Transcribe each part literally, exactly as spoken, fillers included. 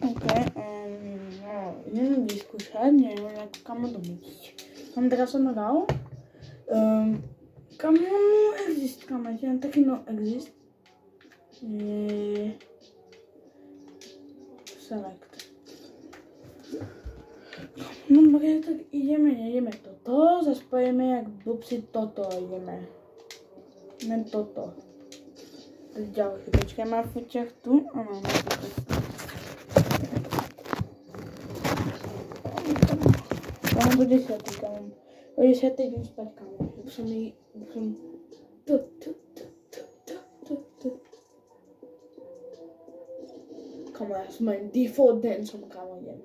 OK, um, no, idem vyskúšať, neviem, ako kamo domytiť. Kam teraz som hral. Um, kamo no exist, kamo, je tam taký no exist. Je... Select. No dobre, tak ideme, nejdeme toto, zase pojeme jak blbci toto ideme. Ne toto. Tak ďalšie, počkaj, má foťák tu a máme toto. Mám do desiatý, kamo. Do desiatý idem spať, kamo. Už som mi... Už som... Tu, tu, tu, tu, tu, tu, tu. Kamo, ja som aj default dancom, kamo, idem.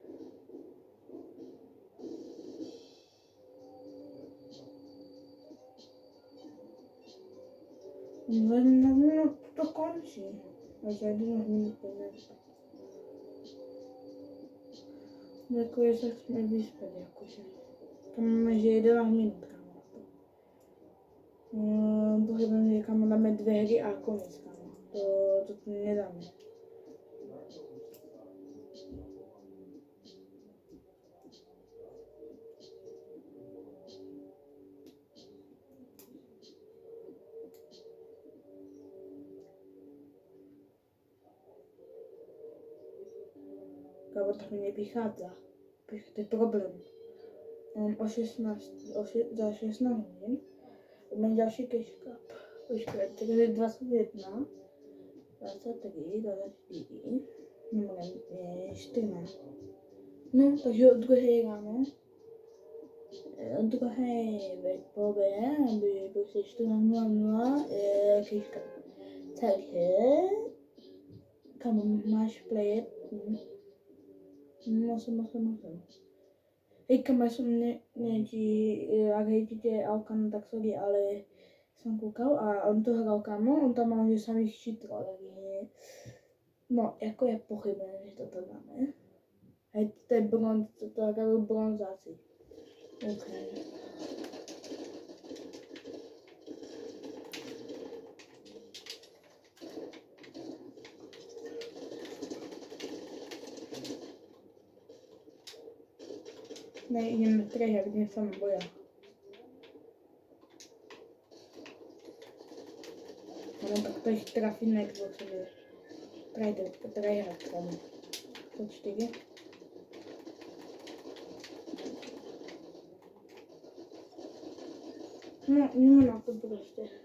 No, to končí. Takže jednu hodinu pôjdem spať. Jako je sa chceme vyspať, akože. Tam máme, že jedenásť minút, kamo. No, pohľadám, že kamo dáme dve hry a konec, kamo. To, to tu nedáme. Lebo to mi nevychádza. To je problém. Um, o šestnásť, o še, za šestnásť hodín mám ďalší cash cup. Počkaj, takže dvadsaťjeden, dvadsaťtri, dvadsaťštyri, nemôžem, je štrnásť. No, takže od druhej ráno, od druhej večer, aby proste štrnásť nula nula je cash cup. Takže, kam máš play? osem, osem, osem. Hej, kamo, ja som ne, neviem, či ak hejtíte Alkana, tak sorry, ale som kúkal a on to hral, kamo, on tam mal, že samých cheatrov, takže no, ako je pochybné, že toto dáme. Hej, to je bronz, to hrajú bronzáci. OK. Ne, ideme trehať, dnes sa ma boja. No tak to ich trafí na Xboxe, že prejde, trehať tam. sto štyri. No, nemá na to proste.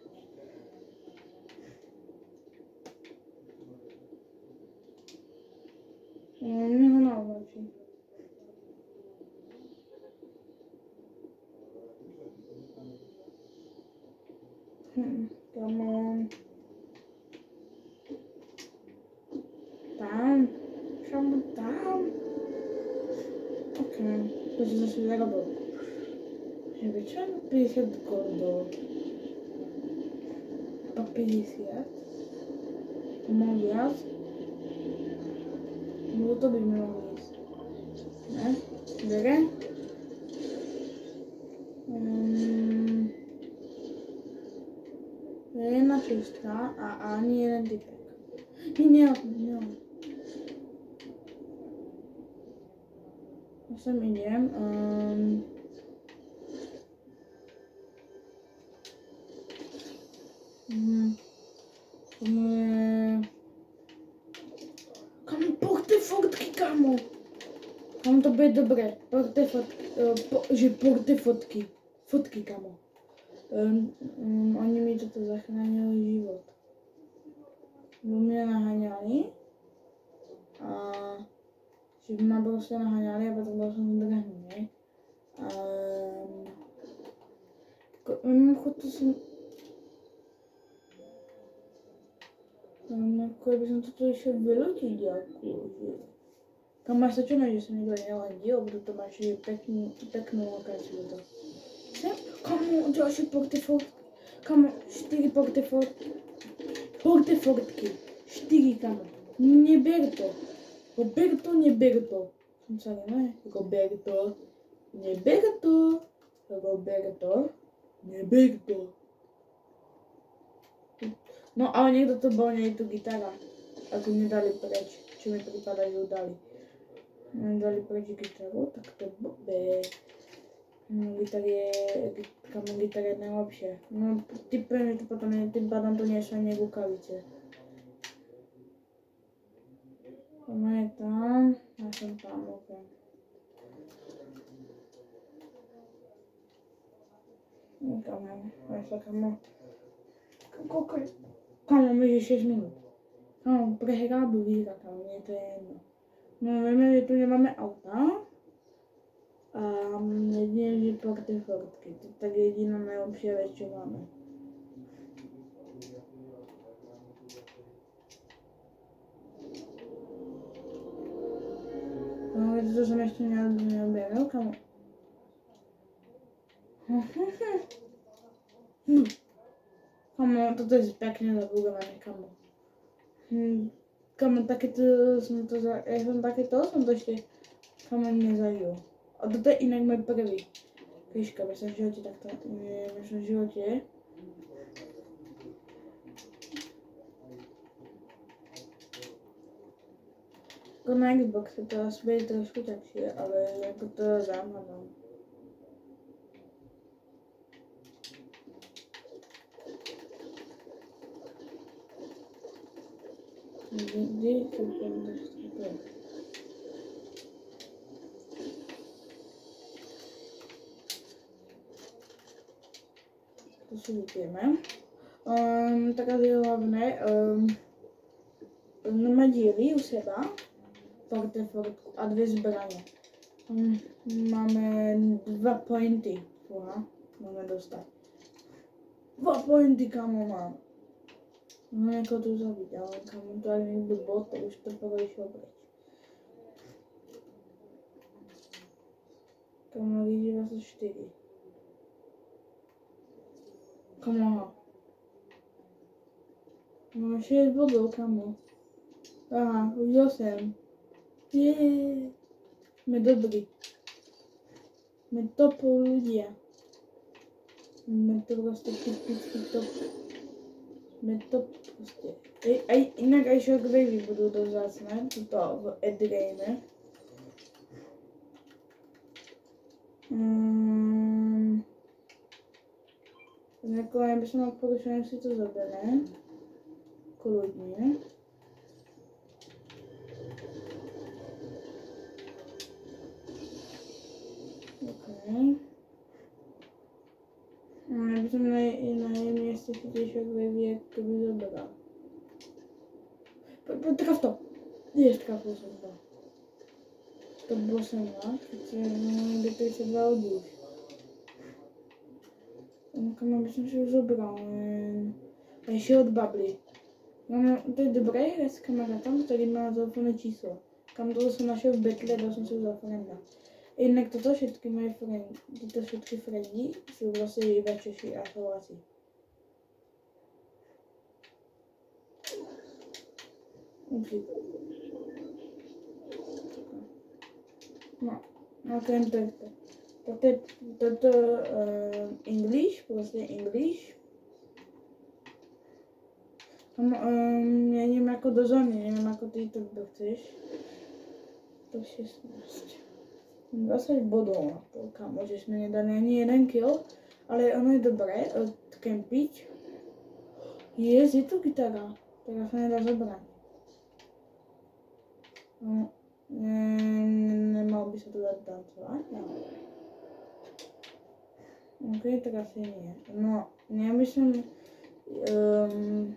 No, nemá na oči. Hmm, come on. Down. Come down. Okay, this is just available. Hey, we try to be hit the goal though. päťdesiat. Mám viac. Môžu to byť mnoho ísť. Ne? Dobre? Um, jedna šestka a ani jeden typek. Nie, nie, nie. Ja sem idem. Um, um, um, kamo, poďte fotky, kamo. Kamo, to bude dobré. Poďte fotky. Uh, po, že poďte fotky. Fotky, kamo. Um, um, oni mi toto zachránili život. Bo mňa naháňali a že ma proste naháňali a potom bol som zdrhnul, ne? Um, mimochod to som... Um, ako by som toto išiel vylotiť, akože... Kam máš sa čo ne, že som nikto neladil, bo toto máš peknú, peknú lokáciu to. Kamo, ďalšie pokty fotky. Kamo, štyri pokty fotky. Pokty fotky. štyri, kamo. Neber to. Ber to, neber to. Som sa ne, ako ber to. Neber to. Ako ber to. Neber to. No ale niekto to bol, nie je tu gitara. Ako nedali preč. čo mi pripadajú, dali. Dali preč gitaru, tak to bude. Gitar je, kamo gitar je najlepšie. No, typujem, že to potom je, tým pádom to nie sú ani rukavice. Ono je tam, ja som tam, ok. Kamo, ja sa kamo. Koľko je? Kamo, my je šesť minút. Kamo, prehrá by vyhrá, kamo, mne to je jedno. No, vieme, že tu nemáme auta. A jedine, že porty fotky. To je tak jediná najlepšia vec, čo máme. No, viete, to som ešte neobjavil, kamo. Kamo, toto je pekne zabugované, kamo. Kamo, takéto som to, za... ja som takéto, som to ešte, kamo, nezažil. A toto je inak môj prvý. Kriška, myslím, v živote takto, myslím, v živote. Ako na Xbox to asi bude trošku takšie, ale ako to záhľadom. Kde to budem dostať? To si vypijeme. Um, teraz je hlavné um, mať diely u seba, forte fortku a dve zbranie. Um, máme dva pointy, fúha, máme dostať. Dva pointy, kamo mám. No ako tu zabiť, ale kamo to ak niekto bol, tak už to povedal preč. Kamo vidí dvadsaťštyri. Kamo. Máme šesť bodov, kamo. Aha, už osem. Jeee. Sme dobrí. Sme top ľudia. Sme to proste typický top. Sme top proste. Aj, aj, inak aj Shockwavey budú dosť zácne, tuto v endgame. Mm. Jako ja by som odporučil, si to zoberiem. Kľudne. Okay. Ja by som na, na jej mieste si tiež Shockwavey keby zoberal. Poď, poď, traf to! Jež, trafil som to. To bolo osemnásť, keď sa do tridsaťdva odúš. Kamo by som si už zobral, a ešte od Bably. No, to je dobré hrať s kamarátom, ktorý má telefónne číslo. Kam toto som našiel v betle, dal som si ho za frenda. Jednak toto všetky moje friendy, toto všetky friendy sú vlastne iba Češi a Slováci. No, no tento je to. Toto je toto uh, English, proste English. Um, um, ja neviem ako do zóny, neviem ako ty to chceš. To šestnásť. dvadsať bodov na polka, môžeš mi nedať ani jeden kill, ale ono je dobré odkempiť. Yes, je tu gitara, teraz sa nedá zobrať. No, ne, nemal by sa tu dať tancovať, no. Ok, tak asi nie. No, ja by som... Um,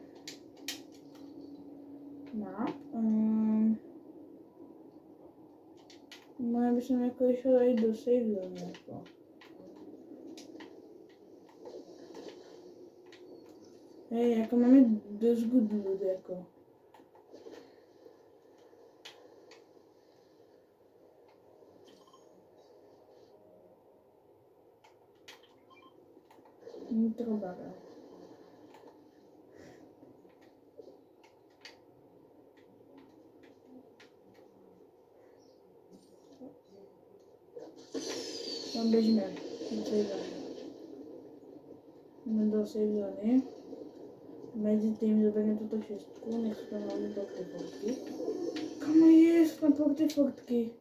map. Um, no, ja by som ako išiel aj do save zone ako. Hej, ako máme dosť good loot ako. Nitro barrel. Tam bežíme do save zóny. Ideme do save zóny. Medzi tým zoberiem túto šestku, nech sú tam hlavne do krypolky. Kamo jest na porty fotky.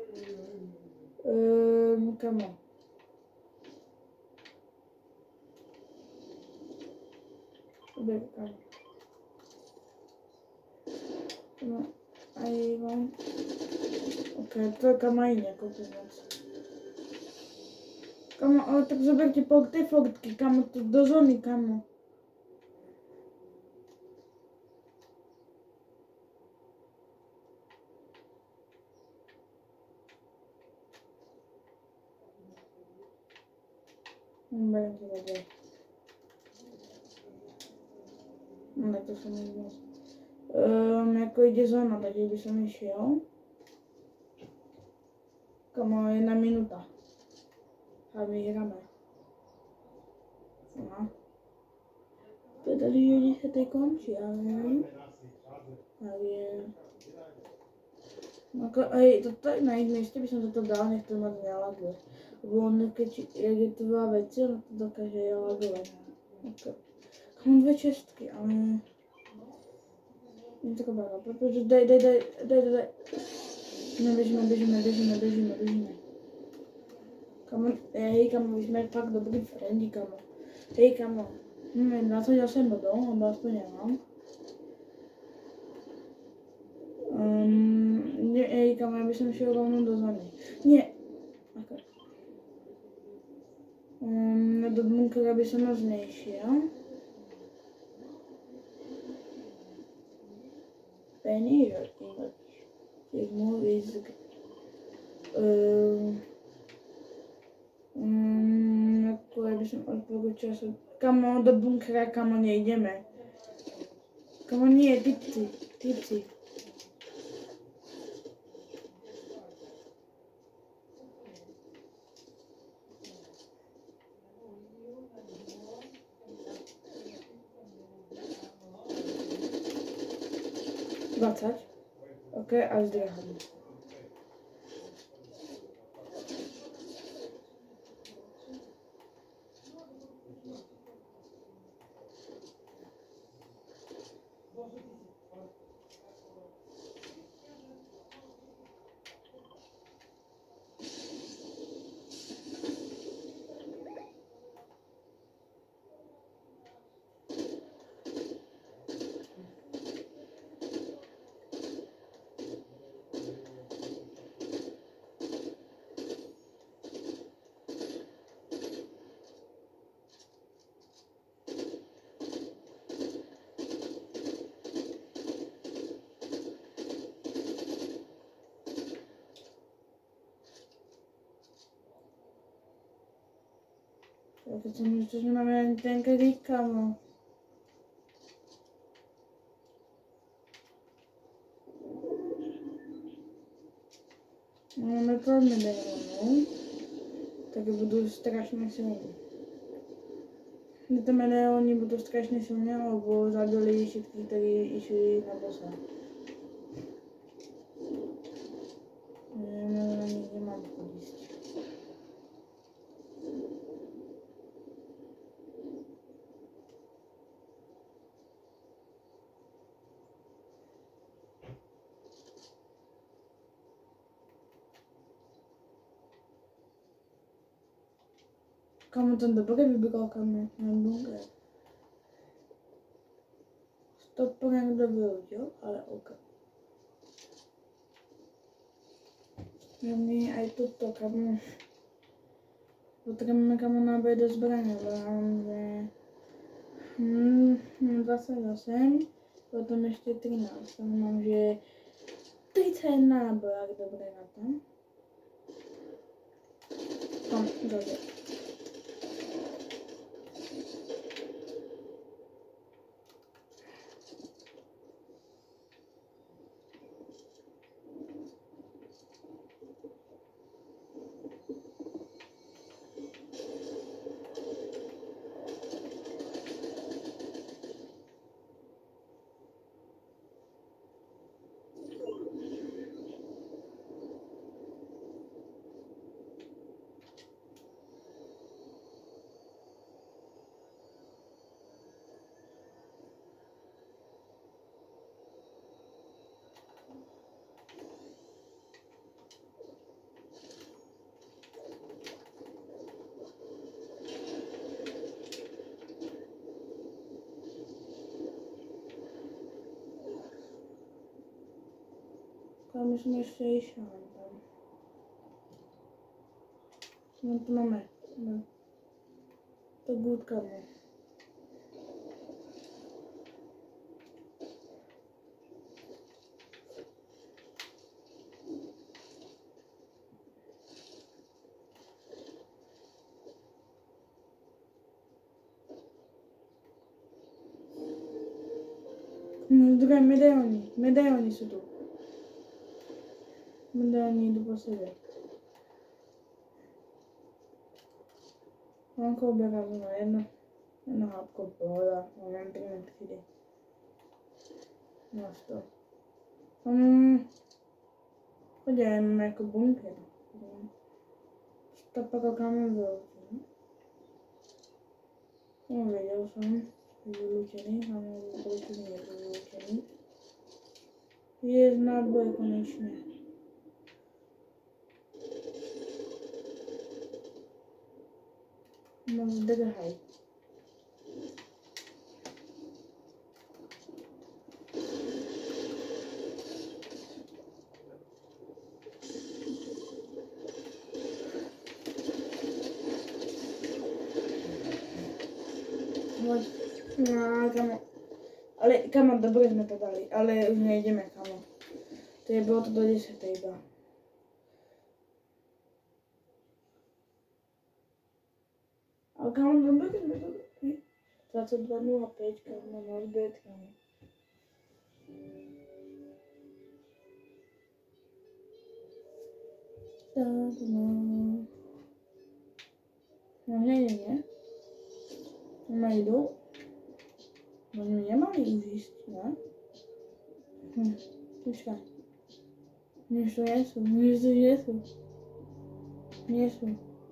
Ehm, kamo. Dobra, kamo. No, a i mam... Okej, okay, to kama inne kupować. Kamo, ale tak zobaczcie porty fotki, kamo, to do żony, kamo. Będzie dobrze. No to są nie um, jako idzie zona, tak jakby sobie się. Kamo, jedna minuta. A my gramy. No. Pedali już się tej kończy, ale... Ale... No, ej, to tak na ich mieście by som to dal, nech to ma nelaguje. Bo on, keď je to dva veci, on to dokáže lagovať. Okay. Mám dve čestky, ale... Nie tylko bardzo, protože daj, daj, daj, daj, daj, daj. No běžíme, běžíme, běžíme, běžíme, běžíme. Kamo, hej kamo, my jsme fakt dobrý friendi, kamo. Hej kamo, hm, dvacet osm bodů, nebo aspoň nemám. Um, nie, hej kamo, ja by som šiel rovno do zóny. Nie. Okay. Um, do bunkera by som moc nešiel. Penny English. Ik moet eens... Um, um, ako ja by som odpovedal času. Kamo, do bunkera, kamo, nejdeme. Kamo, nie, typci, typci. dvacet. Ok, a zdrhám. To co my już nie mamy ani ten klika, no. Mamy problemy demony. Takie budú strašne silné. Znamená, oni budú strašne silné, lebo zabili všetkých, ktorí išli na bossa. Neviem, na nich nemám podísť. Kamo ten dobře vybíral kamo, nebudě. Stop někdo vyhodil, ale ok. Mě aj toto kamo. Potřebujeme kamo náboj do zbraně, máme hmm, dvacet osm, potom ještě třináct, tam mám, že třicet nábojů, dobré na tom. Tam, dobře. Tam jsme ještě išli tam. No to máme. No. To budka, no. No, druhé medailony. Medailony jsou tu. Medailony jdu po sobě. Mám kouběra, no jedno. Jedno hápko, pohoda. Mám první třídy. No to. Um, chodíme jako bunker. To pak káme vyloučený. No, věděl jsem. Vyloučený, máme vyloučený, je vyloučený. Je náboj konečně. No zdrhaj. No, kamo. Ale kamo, dobře jsme to dali, ale už nejdeme, kamo. To je bylo to do desáté iba. Ale kamo, dobře jsme to dali. dvacet dva nula pět, kamo, no zbyt, kamo. No, nejde, ne? Najdu. Oni mě nemají už jíst, ne? Hm, počkej. Něco jesu, něco jesu. Něco.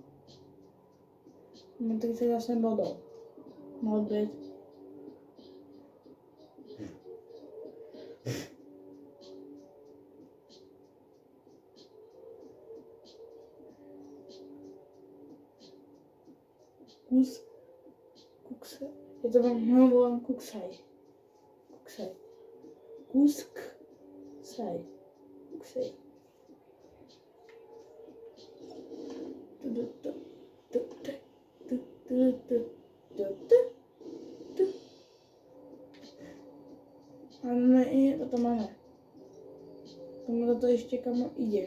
No tak se zase bodou. Mohl být. Kus. Kukse. Je to vám volám kuksaj. Kuksaj. Kusk. Saj. Kuksaj. Máme i, toto máme. Tomu to ještě kamo jde.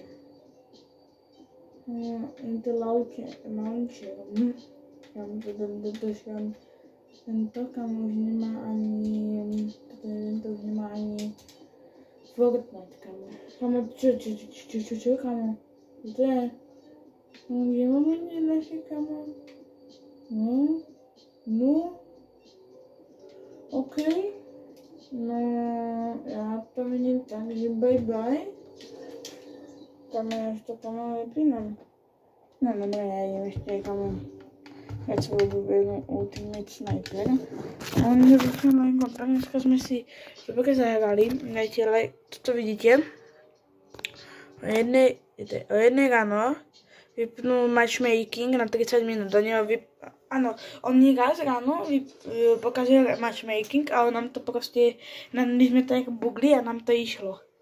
No, ty lauče, mauče. Kam to došám. Tento kamo už nemá ani, tento už nemá ani Fortnite, kamo. Kamo, čo, čo, čo, čo, čo, kamo? To je? No, kde máme naše, kamo? No, no, ok. No, já to vidím tak, že bye bye. Tam já ještě kamo vypínám. No, dobré, já jim ještě kamo. Já se vyberu Ultimate Sniper. A oni se vypnou jako tak, dneska jsme si dobře zahrali. Nechtěli, toto vidíte. O jedné, o jedné ráno vypnul matchmaking na třicet minut. Do něho vyp... Ano, on mě raz ráno vyp... pokazil matchmaking, ale nám to prostě, nám, když jsme to jako bugli a nám to išlo.